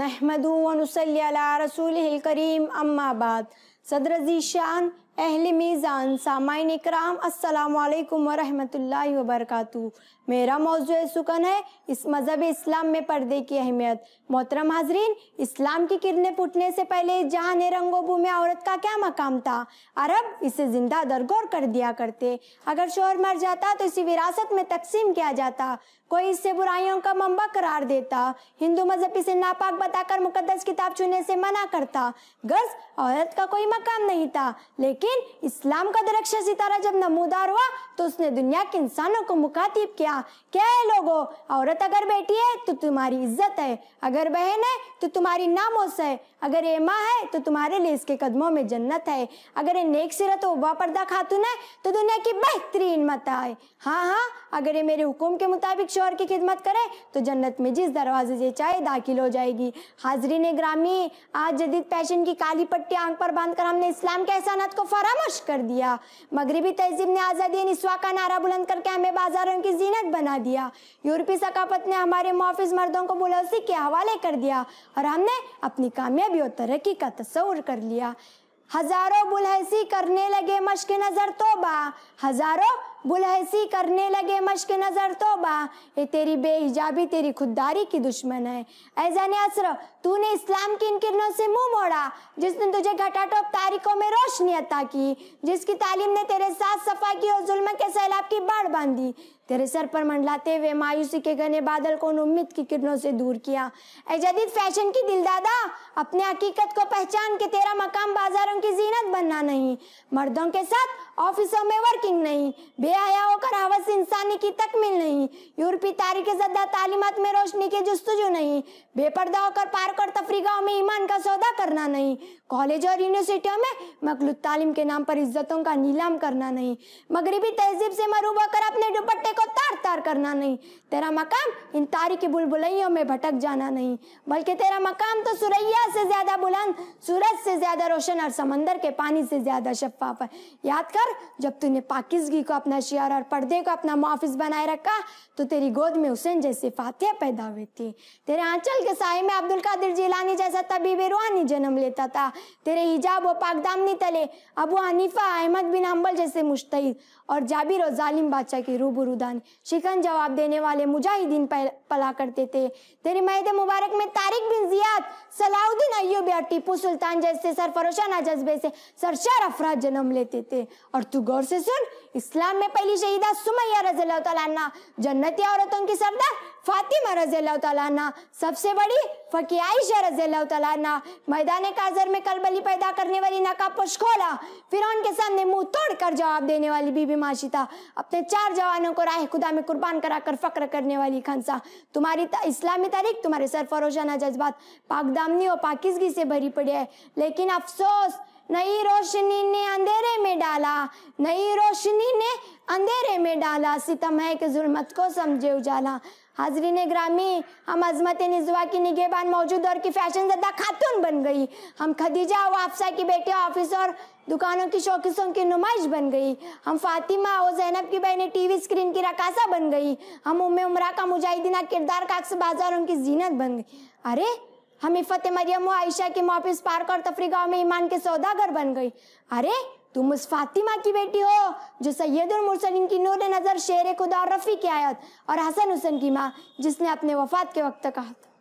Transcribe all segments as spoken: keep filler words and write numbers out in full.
نحمدہ و نصلی علی رسولہ الکریم اما بعد. صدر عزیز شان، اہل میزان، سامعین اکرام، السلام علیکم ورحمۃ اللہ وبرکاتہ. میرا موضوع سخن ہے اس مذہب اسلام میں پردے کی اہمیت. محترم حاضرین، اسلام کی کرنیں پھوٹنے سے پہلے جہاں رنگ و بو میں عورت کا کیا مقام تھا؟ عرب اسے زندہ درگور کر دیا کرتے. اگر شوہر مر جاتا تو اسے وراثت میں تقسیم کیا جاتا. کوئی اس سے برائیوں کا منبع قرار دیتا. ہندو مذہب اسے ناپاک بتا کر مقدس کتاب چھونے سے منع کرتا. غرض عورت کا کوئی مقام نہیں تھا. لیکن اسلام کا درخشاں ستارہ جب نمودار ہوا تو اس نے دنیا کے انسانوں کو مخاطب کیا. کیا ہے لوگو، عورت اگر بیٹی ہے تو تمہاری عزت ہے، اگر بہن ہے تو تمہاری ناموس ہے، اگر یہ ماں ہے تو تمہارے لیے اس کے قدموں میں جنت ہے، اگر یہ نیک سیرت و با پردہ خاتون ہے تو دنیا کی بہترین متاع ہے. ہاں ہاں اگر یہ میرے حکم کے مطابق شوہر کی خدمت کرے تو جنت میں جس دروازے سے چاہے داخل ہو جائے گی. حاضرین گرامی، آج جدید فیشن کی کالی پٹی آنکھ پر باندھ کر ہم نے اسلام کے احسانات کو فراموش کر دیا. مغربی تہذیب نے آزادی نسواں کا نعرہ بلند کر کے ہمیں بازاروں کی زینت بنا دیا. یورپی ثقافت نے ہمارے محافظ مردوں کو بلوسی کے حوالے کر دیا اور ہم نے اپنی کامیابی اور ترقی کا تصور کر لیا. ہزاروں بلحیثی کرنے لگے مشق نظر توبہ، ہزاروں بلحیثی کرنے لگے مشق نظر توبہ، یہ تیری بے حجابی تیری خودداری کی دشمن ہے. اے زن عصر، تو نے اسلام کی ان کرنوں سے منہ موڑا جس نے تجھے گھٹا ٹوپ تاریکوں میں روشنی عطا کی، جس کی تعلیم نے تیرے ساتھ صفا کی اور ظلم کے سیلاب کی باڑ باندھی، تیرے سر پر منڈلاتے ہوئے مایوسی کے گھنے بادل کو ان امید کی کرنوں سے دور کیا. اے جدید فیشن کی دل دادا، اپنے حقیقت کو پہچان کہ تیرا مقام بازاروں کی زینت بننا نہیں، مردوں کے ساتھ آفسوں میں ورکنگ نہیں، بے حیا ہو کر حوث انسانی کی تکمیل نہیں، یورپی تاریخ زدہ تعلیمات میں روشنی کی جستجو نہیں، بے پردہ ہو کر پارک اور تفریحگاہوں میں ایمان کا سودا کرنا نہیں، کالج اور یونیورسٹیوں میں مخلوط تعلیم کے نام پر عزتوں کا نیلام کرنا نہیں، مغربی تہذیب سے مروب ہو کر اپنے دوپٹے کو تار تار کرنا نہیں. تیرا مقام ان تاریخی بلبلیوں میں بھٹک جانا نہیں، بلکہ تیرا مقام تو سریا سے زیادہ بلند، سورج سے زیادہ روشن اور سمندر کے پانی سے زیادہ شفاف ہے. یاد کر، جب تو نے پاکیزگی کو اپنا شعار اور پردے کو اپنا محافظ بنائے رکھا تو تیری گود میں حسین جیسے فاتح پیدا ہوئے تھے، تیرے آنچل کے سائے میں عبد القادر جیلانی جیسا طبیب روحانی جنم لیتا تھا، تیرے حجاب و پاک دامنی تلے ابو حنیفہ، احمد بن حنبل جیسے مجتہد اور جابر و ظالم بادشاہ کے روبرو دان شکن جواب دینے والے مجاہدین پلا کرتے تھے. تیری مہد مبارک میں طارق بن زیاد، صلاح الدین ایوبی اور ٹیپو سلطان جیسے سرفروشانہ جذبے سے سرشار افراد جنم لیتے تھے. اور تو غور سے سن، اسلام میں پہلی شہیدہ سمیہ رضی اللہ تعالیٰ عنہ، جنتی عورتوں کی سردار فاطمہ رضی اللہ تعالیٰ عنہ، سب سے بڑی فقیہ عائشہ رضی اللہ تعالیٰ عنہ، میدان کارزر میں کلبلی پیدا کرنے والی نقاب پوش کھولا، فرعون کے سامنے منہ توڑ کر جواب دینے والی بی بی ماشطہ، اپنے چار جوانوں کو راہ خدا میں قربان کرا کر فخر کرنے والی خنسا. تمہاری اسلامی تاریخ تمہارے سرفروشانہ جذبات، پاک دامنی اور پاکیزگی سے بھری پڑی ہے. لیکن افسوس، نئی روشنی نے اندھیرے میں ڈالا، نئی روشنی نے اندھیرے میں ڈالا، ستم ہے کہ ظلمت کو سمجھے اجالا. حاضرین گرامی، ہم عظمت نزوا کی نگہبان موجود دور کی فیشن زدہ خاتون بن گئی. ہم خدیجہ و حفصہ کی بیٹی آفس اور دکانوں کی شوکیسوں کی نمائش بن گئی. ہم فاطمہ و زینب کی بہنیں ٹی وی اسکرین کی رقاصہ بن گئی. ہم ام عمرہ کا مجاہدینہ کردار کا عکس بازاروں کی زینت بن گئی. ارے ہم عفت مریم و عائشہ کی محافظ پارک اور تفریحگاہوں میں ایمان کے سوداگر بن گئی. ارے تم اس فاطمہ کی بیٹی ہو جو سید المرسلین کی نور نظر، شیر خدا اور رفیع کی آیت، اور حسن حسین کی ماں جس نے اپنے وفات کے وقت کہا تھا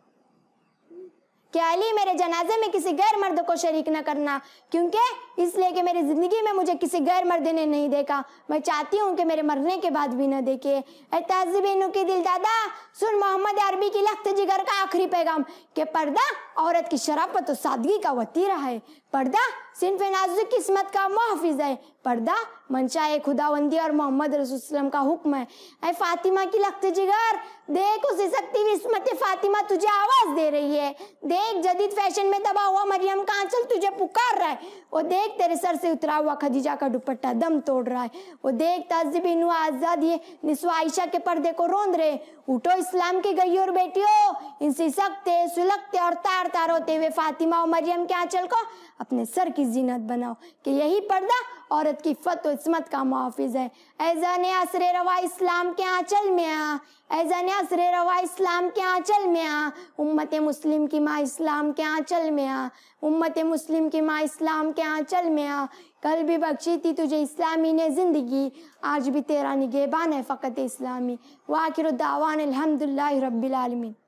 کہ علی میرے جنازے میں کسی غیر مرد کو شریک نہ کرنا، کیونکہ اس لیے کہ میری زندگی میں مجھے کسی غیر مرد نے نہیں دیکھا، میں چاہتی ہوں کہ میرے مرنے کے بعد بھی نہ دیکھے. اے تہذیبینوں کی دل دادا، سن محمد عربی کی لخت جگر کا آخری پیغام کہ پردہ عورت کی شرافت و سادگی کا وتیرہ ہے، پردہ صنف نازک قسمت کا محافظ ہے، پردہ منشاء خداوندی اور محمد رسول وسلم کا حکم ہے. اے فاطمہ کی لخت جگر، دیکھ اسی سکتی ہوئی عصمت فاطمہ تجھے آواز دے رہی ہے. دیکھ جدید فیشن میں دبا ہوا مریم کا آنچل تجھے پکار رہا ہے. وہ دیکھ تیرے سر سے اترا ہوا خدیجہ کا دوپٹہ دم توڑ رہا ہے. وہ دیکھ تہذیب نو آزادی نسواں عائشہ کے پردے کو روند رہے. اٹھو اسلام کی گئی اور بیٹیوں، ان سے سکتے سلگتے اور تار تار ہوتے ہوئے فاطمہ و مریم کے آنچل کو اپنے سر کی زینت بناؤ کہ یہی پردہ عورت کی فتح و عصمت کا محافظ ہے۔ اے زن عصر روا اسلام کے آنچل میں آ، اے زن عصر روا اسلام کے آنچل میں آ، امت مسلم کی ماں اسلام کے آنچل میں آ، امت مسلم کی ماں اسلام کے آنچل میں آ۔ کل بھی بخشی تھی تجھے اسلامی نے زندگی، آج بھی تیرا نگہبان ہے فقط اسلامی۔ وآخر دعوان الحمدللہ رب العالمین۔